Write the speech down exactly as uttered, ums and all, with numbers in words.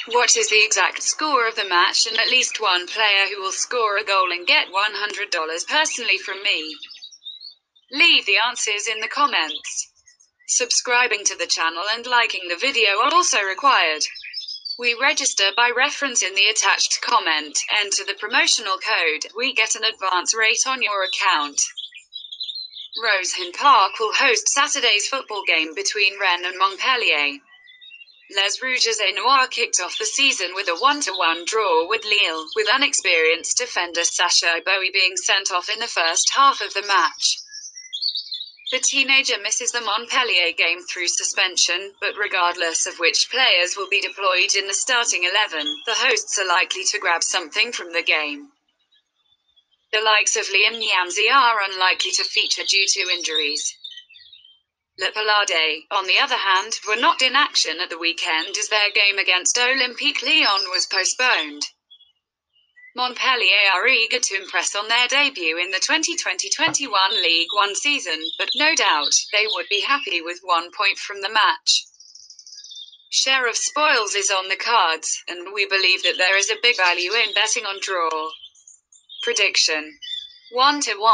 What is the exact score of the match and at least one player who will score a goal and get one hundred dollars personally from me? Leave the answers in the comments. Subscribing to the channel and liking the video are also required. We register by reference in the attached comment. Enter the promotional code. We get an advance rate on your account. Rosehill Park will host Saturday's football game between Rennes and Montpellier. Les Rouges et Noirs kicked off the season with a one to one draw with Lille, with unexperienced defender Sacha Boey being sent off in the first half of the match. The teenager misses the Montpellier game through suspension, but regardless of which players will be deployed in the starting eleven, the hosts are likely to grab something from the game. The likes of Liam Nyamzi are unlikely to feature due to injuries. Le Palade, on the other hand, were not in action at the weekend as their game against Olympique Lyon was postponed. Montpellier are eager to impress on their debut in the twenty twenty twenty-one Ligue one season, but no doubt, they would be happy with one point from the match. Share of spoils is on the cards, and we believe that there is a big value in betting on draw. Prediction: one to one.